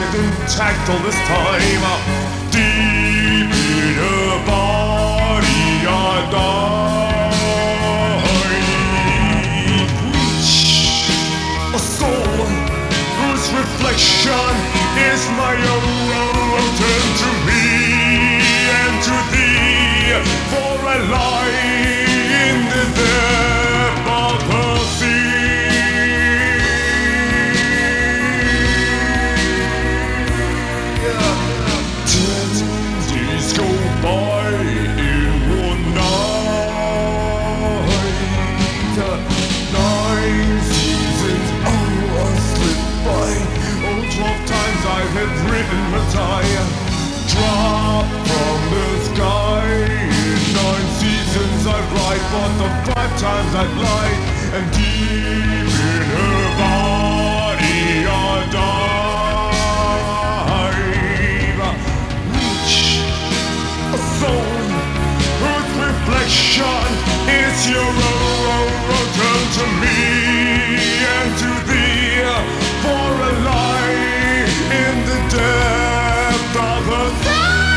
intact all this time. Deep in her body I die. Reach a soul whose reflection is my own. Turn to me and to thee, for I lie in the depth of the sea. 10 days go by in one night. 9 seasons, slip by. 12 times I had written a tie. Drop from the sky. In 9 seasons I write, but the 5 times I lie. And deep in her body I dive. Reach a soul whose reflection is your own. Turn to me and to thee, for a lie in the depth of the sea.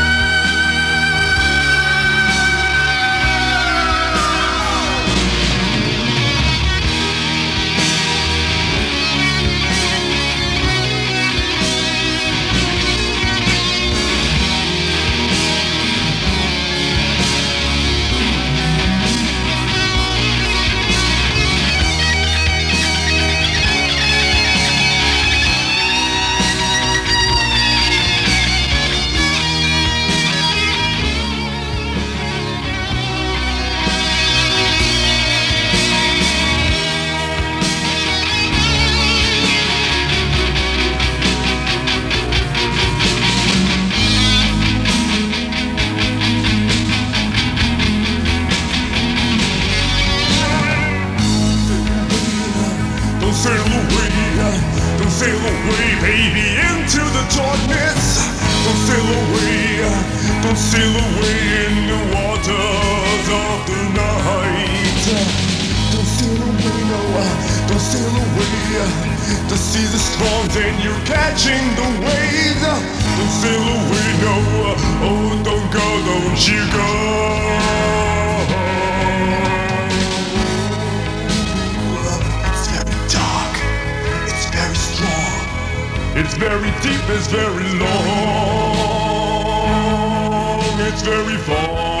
Don't sail away, baby, into the darkness. Don't sail away in the waters of the night. Don't sail away, no, don't sail away to see the storms and you're catching the waves. Don't sail away, no, oh, don't go, don't you go. It's very deep, it's very long, it's very far.